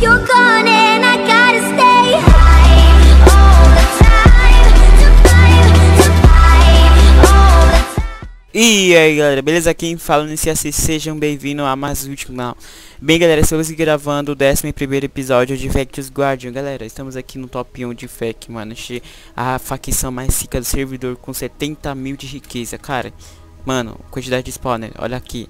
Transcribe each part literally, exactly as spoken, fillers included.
You're gone and I gotta stay high all the time, to climb, to fight all the time. E aí galera, beleza? Quem fala nesse assist, sejam bem-vindos a mais um último canal. Bem galera, estamos aqui gravando o décimo primeiro episódio de Factus Guardian. Galera, estamos aqui no top um de Fac, mano. A facção mais rica do servidor com setenta mil de riqueza, cara. Mano, quantidade de spawner, olha aqui,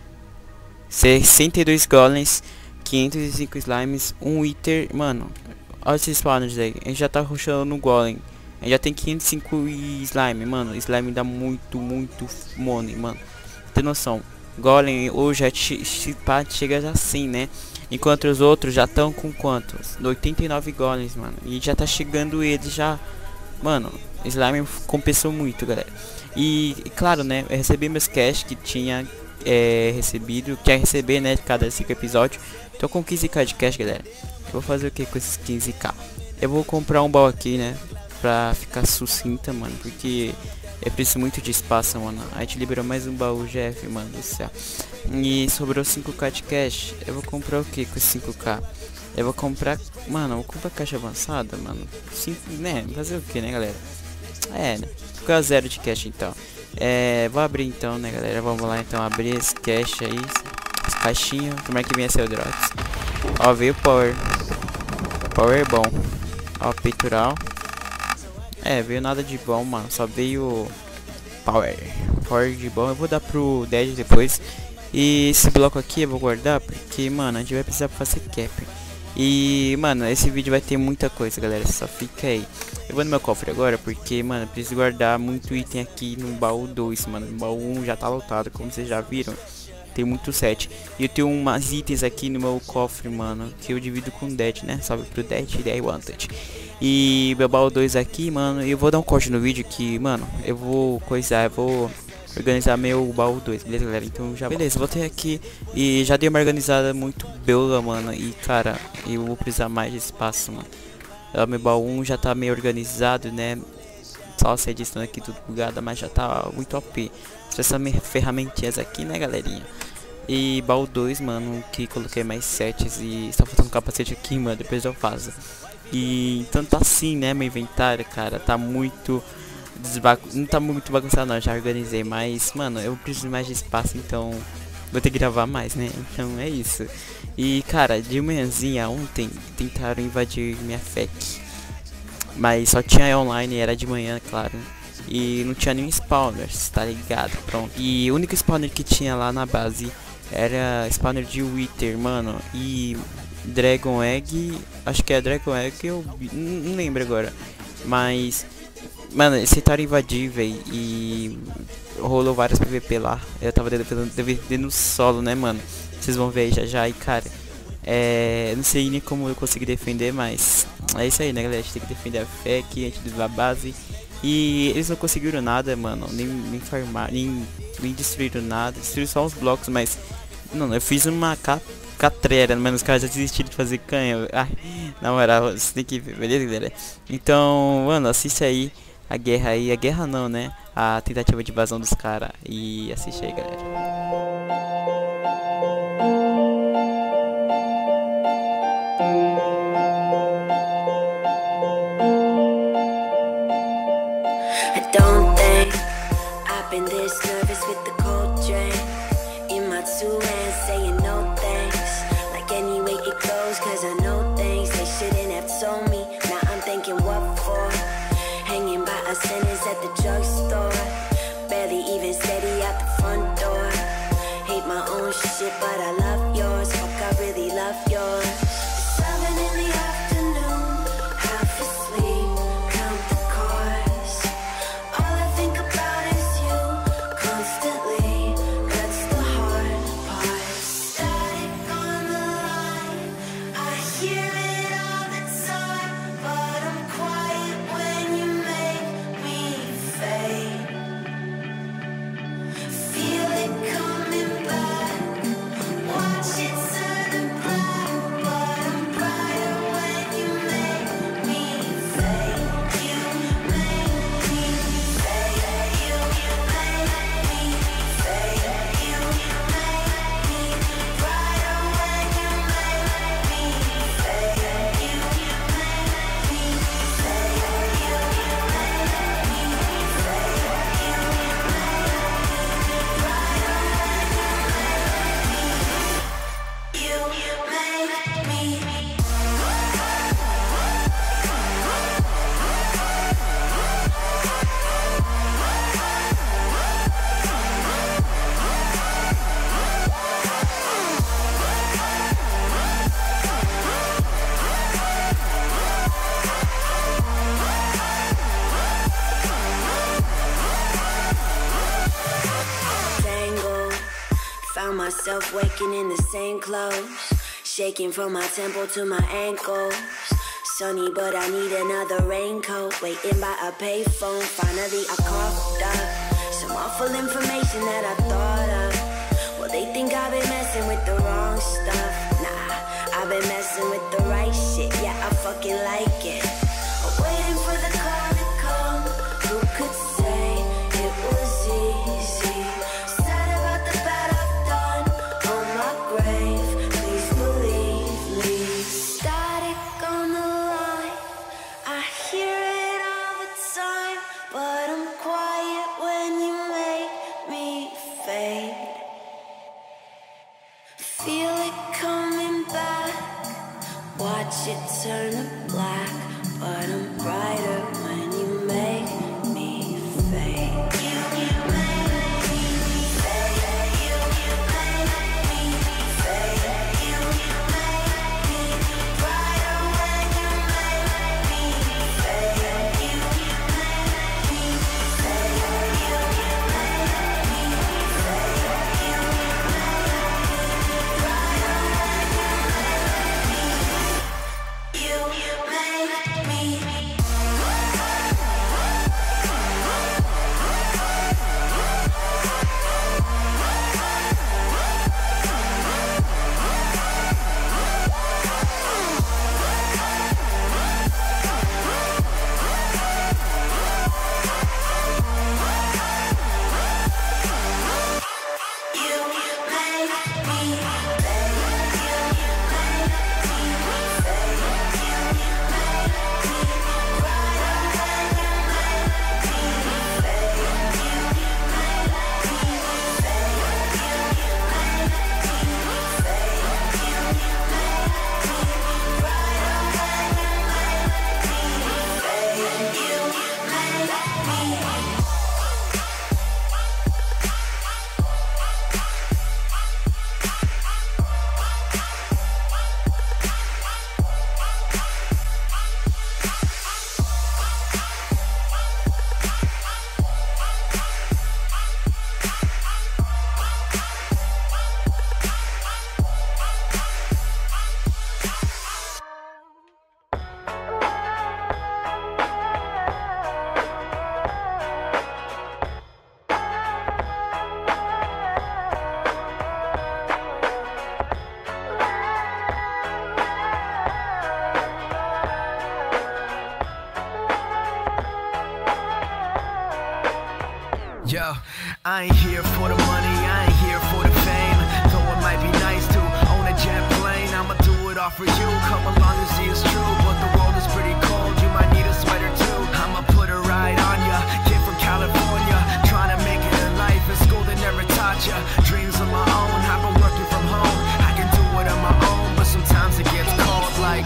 sessenta e dois golems, quinhentos e cinco slimes, um wither. Mano, olha esses spawners aí. A gente já tá rushando no golem. A gente já tem quinhentos e cinco slime, mano. Slime dá muito, muito money, mano. Tem noção. Golem hoje já chega assim, né? Enquanto os outros já estão com quantos? oitenta e nove golems, mano. E já tá chegando eles já. Mano, slime compensou muito, galera. E, e claro, né? Eu recebi meus cash que tinha é, recebido. Quer receber, né? Cada cinco episódios. Tô com quinze k de cash, galera. Eu vou fazer o que com esses quinze k? Eu vou comprar um baú aqui, né? Pra ficar sucinta, mano. Porque eu preciso muito de espaço, mano. A gente liberou mais um baú G F, mano do céu. E sobrou cinco k de cash. Eu vou comprar o que com esses cinco k? Eu vou comprar... Mano, eu vou comprar caixa avançada, mano. Cinco, né? Fazer o que, né, galera? É, né? Ficar zero de cash, então. É... Vou abrir, então, né, galera? Vamos lá, então. Abrir esse cash aí. As caixinhas. Como é que vem a seu drops? Ó, veio Power. Power bom. Ó, peitoral. É, veio nada de bom, mano. Só veio Power. Power de bom. Eu vou dar pro Dead depois. E esse bloco aqui eu vou guardar porque, mano, a gente vai precisar fazer cap. E, mano, esse vídeo vai ter muita coisa, galera. Só fica aí. Eu vou no meu cofre agora porque, mano, eu preciso guardar muito item aqui no baú dois, mano. No baú um já tá lotado, como vocês já viram. Tem muito set. E eu tenho umas itens aqui no meu cofre, mano, que eu divido com o Dead, né? Salve pro Dead e I Wanted. E meu baú dois aqui, mano. E eu vou dar um corte no vídeo que, mano, eu vou coisar, eu vou organizar meu baú dois, beleza, galera? Então já beleza, voltei aqui e já dei uma organizada muito bela, mano. E cara, eu vou precisar mais de espaço, mano. O meu baú um já tá meio organizado, né? Só essa edição aqui tudo bugada, mas já tá muito O P. Essas ferramentinhas aqui, né, galerinha? E baú dois, mano, que coloquei mais sets e está faltando capacete aqui, mano, depois eu faço. E então tá assim, né, meu inventário, cara, tá muito não tá muito bagunçado não, já organizei, mas, mano, eu preciso mais de espaço, então vou ter que gravar mais, né? Então é isso. E, cara, de manhãzinha ontem tentaram invadir minha F A Q, mas só tinha online, era de manhã, claro. E não tinha nenhum spawner, tá ligado? Pronto. E o único spawner que tinha lá na base era spawner de Wither, mano. E Dragon Egg, acho que é Dragon Egg, eu não, não lembro agora. Mas, mano, eles tentaram invadir, velho. E rolou vários P V P lá. Eu tava defendendo solo, né, mano? Vocês vão ver aí já já. E, cara, é, não sei nem como eu consegui defender, mas é isso aí, né, galera? A gente tem que defender a F A Q, a gente desvia a base. E eles não conseguiram nada, mano, nem, nem farmar, nem, nem destruíram nada, destruíram só uns blocos, mas, não, eu fiz uma ca catrera, mas os caras já desistiram de fazer canha. Ai, na moral, você tem que ver, beleza, galera? Então, mano, assiste aí a guerra aí, a guerra não, né? A tentativa de invasão dos caras, e assiste aí, galera. Don't think I've been this nervous with the cold drink in my two hands, saying no thanks. Like anyway it goes, cause I know things they shouldn't have told me. Now I'm thinking what for? Hanging by a sentence at the drugstore, barely even steady out the front door. Hate my own shit, but I love yours. Fuck, I really love yours. Seven in the afternoon, half asleep, count the cars. All I think about is you constantly. That's the hard part. Static on the line, I hear it all the time, but I'm quiet when you make me fade. looking in the same clothes, shaking from my temple to my ankles. Sunny, but I need another raincoat. Waiting by a payphone, finally I coughed up some awful information that I thought of. Well, they think I've been messing with the wrong stuff. Nah, I've been messing with the right shit. Yeah, I fucking like it. I'm waiting for the call to come. Who could say it was easy? Sad about the bad I've done on my grave. Please believe me. Static on the line, I hear it all the time, but I'm quiet when you make me fade. Feel it coming back, watch it turn to black, but I'm brighter when you make me fade. You, you make me fade. You, you make me fade. You, you make me brighter when you make me fade. You, you make me fade. You, you make me fade. You, you You make me. Yo, I ain't here for the money, I ain't here for the fame. Though it might be nice to own a jet plane, I'ma do it all for you, come along and see it's true. But the world is pretty cold, you might need a sweater too. I'ma put a ride on ya, kid from California, trying to make it in life in school they never taught ya. Dreams of my own, I've been working from home. I can do it on my own, but sometimes it gets cold like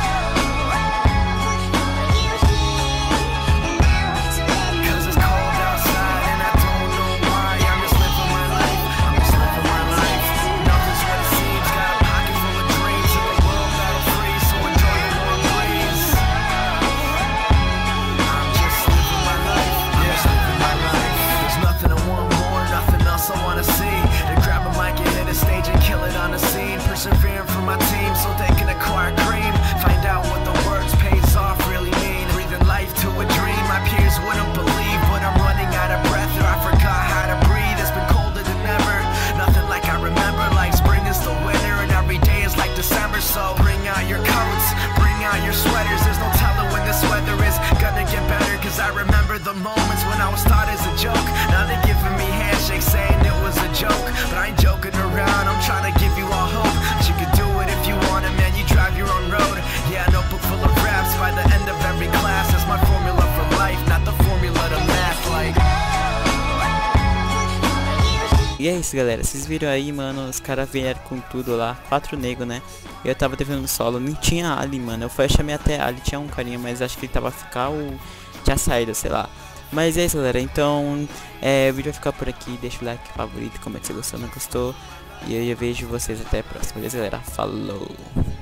persevering for my team so they can acquire cream. Find out what the words pays off really mean. Breathing life to a dream my peers wouldn't believe, but I'm running out of breath or I forgot how to breathe. It's been colder than ever, nothing like I remember. Like spring is the winter and every day is like December. So bring out your coats, bring out your sweaters. There's no telling when this weather is gonna get better, cause I remember the moments when I was thought as a joke. Now they're giving me handshakes saying it was a joke, but I ain't joking around, I'm trying to give you all hope. You can do it if you want it, man, you drive your own road. Yeah, a notebook full of raps by the end of every class. That's my formula for life, not the formula to math, like. E é isso, galera, vocês viram aí, mano, os caras vieram com tudo lá, quatro negros, né? Eu tava devendo solo, não tinha Ali, mano, eu fui chamei até Ali, tinha um carinha, mas acho que ele tava a ficar ou tinha saído, sei lá. Mas é isso, galera, então é, o vídeo vai ficar por aqui, deixa o like, favorito, comenta se gostou, não gostou. E eu vejo vocês até a próxima, beleza, galera? Falou!